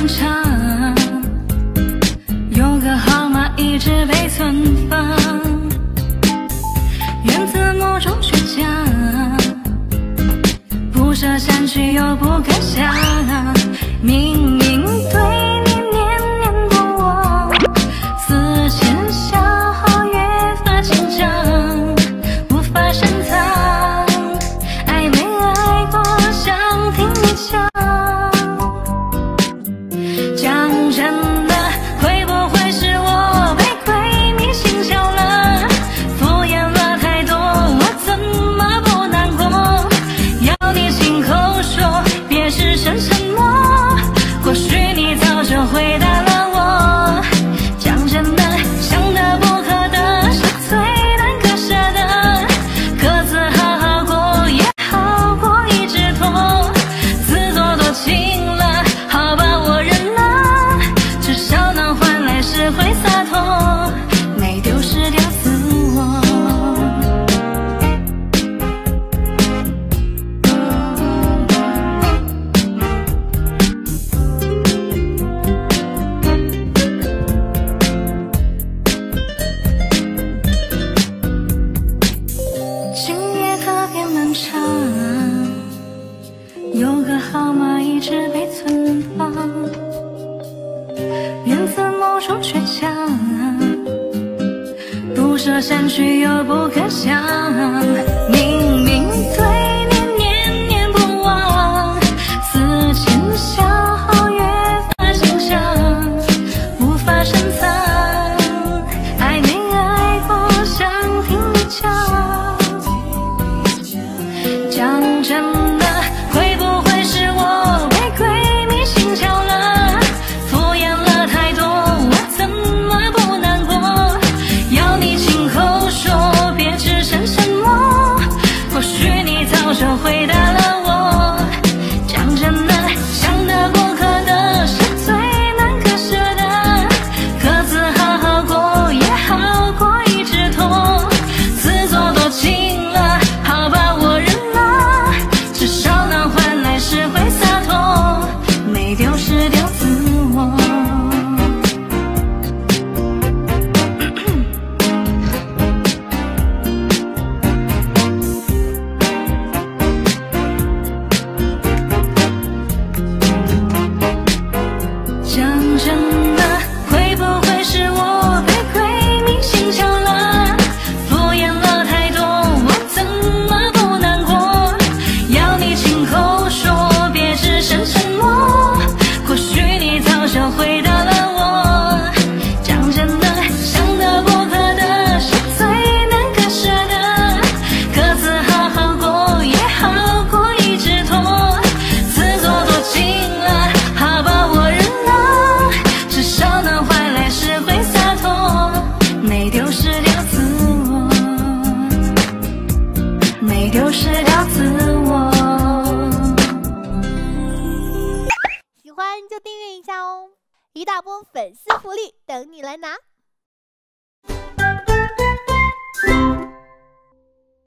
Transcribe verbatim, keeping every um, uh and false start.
长，有个号码一直被存放，源自某种倔强，不舍删去又不敢想，明明对你念念不忘，思前想后越发紧张，无法深藏，爱没爱过想听你讲。讲真的，会不会是我被鬼迷心窍了？敷衍了太多，我怎么不难过？要你亲口说，别只剩沉默。或许你早就回答了我。讲真的，想得不可得，是最难割舍的。各自好好过，也好过一直拖。自作多情了，好吧，我忍。至少能换来是会洒脱，没丢失掉自我。今夜特别漫长，有个号码一直被存放，源自某种倔强，不舍删去又不敢想，明明对你念念不忘，思前想后越发紧张，无法深藏，爱没爱过想听你讲。讲真的，会不会是我被鬼迷心窍了？敷衍了太多，我怎么不难过？要你亲口说，别只剩沉默。或许你早就回答了我。讲真的，想得不可得，是最难割舍的。各自好好过，也好过一直拖。自作多情了，好吧，我忍了。至少能换来是会洒脱，没丢失掉自我。讲真的，会不会是我被鬼迷心窍了？敷衍了太多，我怎么不难过？要你亲口说，别只剩沉默。或许你早就回答了我。讲真的，想得不可得，是最难割舍的。各自好好过，也好过一直拖。自作多情了，好吧，我忍了。至少能换来是会洒脱，没丢失掉自我，没丢失掉自我。 喜欢就订阅一下哦，一大波粉丝福利等你来拿。